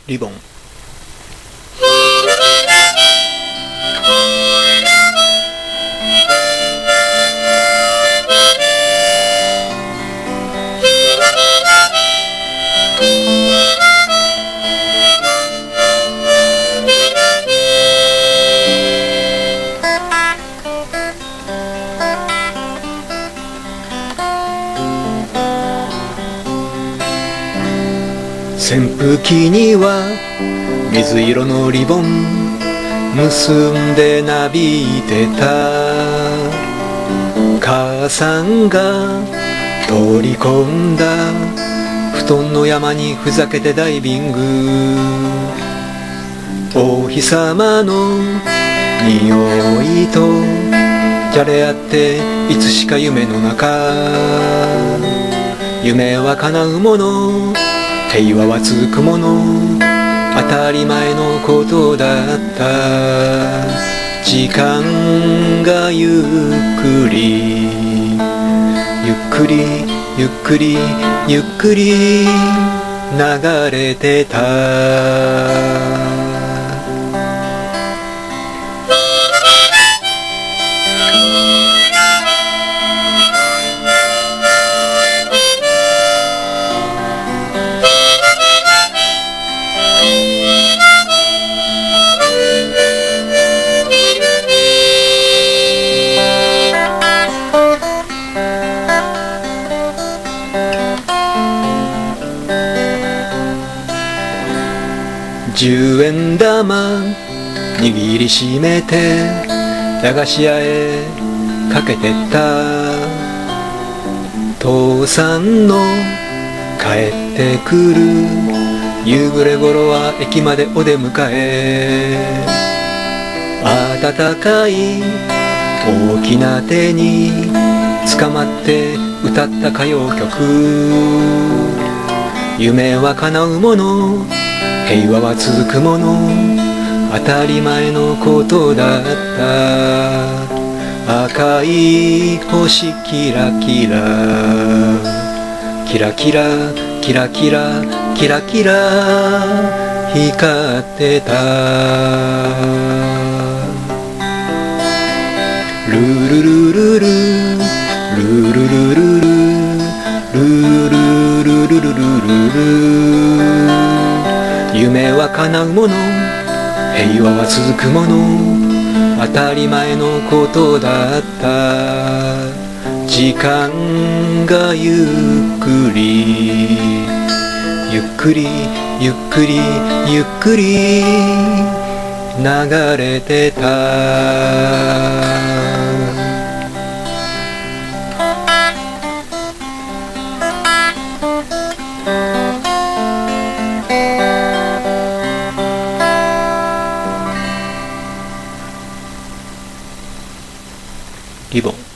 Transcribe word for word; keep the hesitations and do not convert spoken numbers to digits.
リボン。扇風機には水色のリボン結んでなびいてた。母さんが取り込んだ布団の山にふざけてダイビング。お日様の匂いとじゃれ合っていつしか夢の中。夢は叶うもの、平和は続くもの、当たり前のことだった。時間がゆっくりゆっくりゆっくりゆっくり流れてた。十円玉握りしめて駄菓子屋へかけてった。父さんの帰ってくる夕暮れ頃は駅までお出迎え。暖かい大きな手に捕まって歌った歌謡曲。夢は叶うもの、平和は続くもの、当たり前のことだった。赤い星キラキラキラキラキラキラキラキラ光ってた。ルルルルルルルルルルルルルルルルルル。夢は叶うもの、平和は続くもの、当たり前のことだった。時間がゆっくりゆっくりゆっくりゆっくり流れてた。リボン。